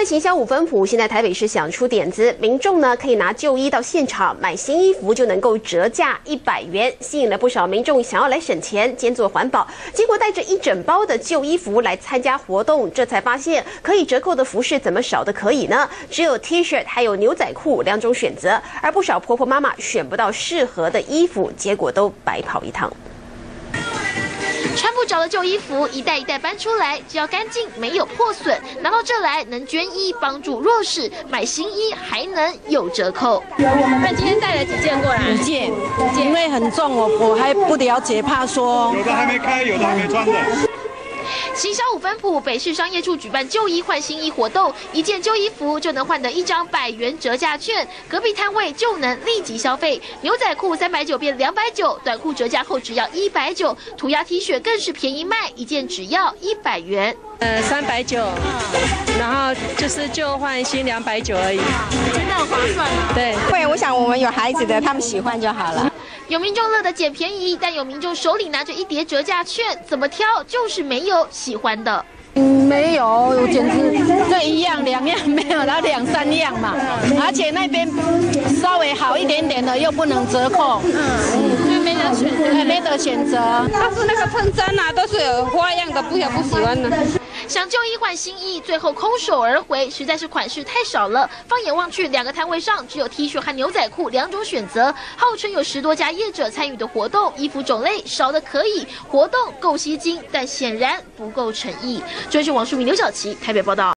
行销5分埔现在台北市想出点子，民众呢可以拿旧衣到现场买新衣服，就能够折价100元，吸引了不少民众想要来省钱兼做环保。结果带着一整包的旧衣服来参加活动，这才发现可以折扣的服饰怎么少的可以呢？只有 T 恤还有牛仔裤2种选择，而不少婆婆妈妈选不到适合的衣服，结果都白跑一趟。 穿不着的旧衣服一袋一袋搬出来，只要干净没有破损，拿到这来能捐衣帮助弱势，买新衣还能有折扣。 那今天带了几件过来？1件，因为很重，我还不了解，怕说有的还没开，有的还没穿的。 行销5分埔北市商业处举办旧衣换新衣活动，1件旧衣服就能换得1张100元折价券，隔壁摊位就能立即消费。牛仔裤390变290，短裤折价后只要190，涂鸦 T 恤更是便宜卖，1件只要100元。 390，然后就是旧换新290而已，觉得很划算吗？对， 会，我想我们有孩子的，他们喜欢就好了。 有民众乐得捡便宜，但有民众手里拿着1叠折价券，怎么挑就是没有喜欢的。 没有，我简直这1样2样没有，然后2、3样嘛，而且那边稍微好一点点的又不能折扣，就没得选择，没得选择。 但是那个衬衫啊，都是有花样的，不喜欢的。 想旧衣换新衣，最后空手而回，实在是款式太少了。放眼望去，2个摊位上只有 T 恤和牛仔裤2种选择，号称有10多家业者参与的活动，衣服种类少的可以，活动够吸睛，但显然不够诚意。专线王淑敏、刘晓琪台北报道。